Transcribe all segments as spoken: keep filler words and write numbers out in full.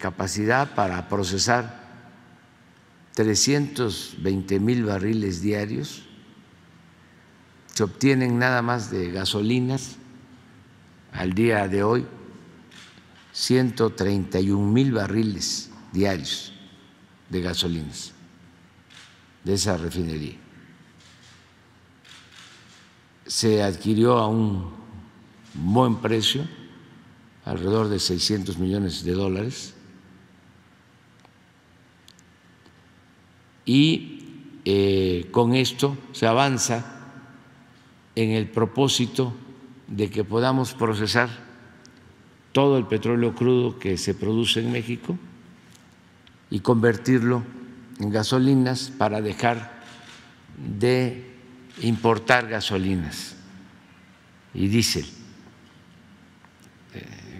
capacidad para procesar trescientos veinte mil barriles diarios. Se obtienen nada más de gasolinas al día de hoy ciento treinta y un mil barriles diarios de gasolinas de esa refinería. Se adquirió a un buen precio, alrededor de seiscientos millones de dólares, y eh, con esto se avanza en el propósito de que podamos procesar todo el petróleo crudo que se produce en México y convertirlo en gasolinas para dejar de importar gasolinas y diésel, eh,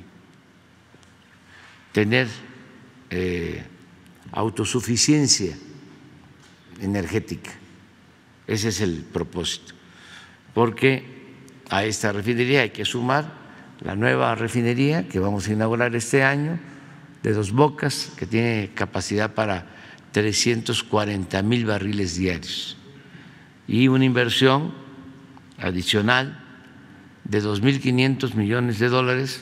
tener eh, autosuficiencia energética. Ese es el propósito, porque a esta refinería hay que sumar la nueva refinería que vamos a inaugurar este año de Dos Bocas, que tiene capacidad para trescientos cuarenta mil barriles diarios, y una inversión adicional de dos mil quinientos millones de dólares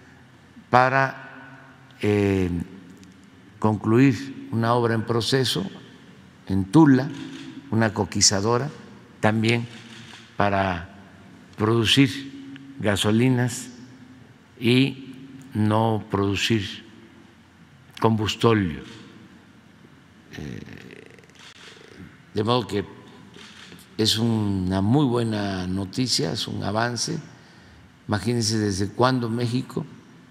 para eh, concluir una obra en proceso en Tula, una coquizadora, también para producir gasolinas y no producir combustóleo. Eh, de modo que es una muy buena noticia, es un avance. Imagínense desde cuándo México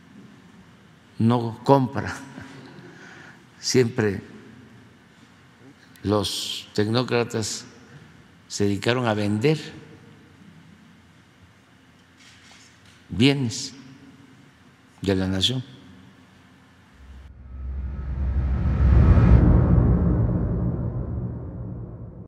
no compra. Siempre los tecnócratas se dedicaron a vender bienes de la nación.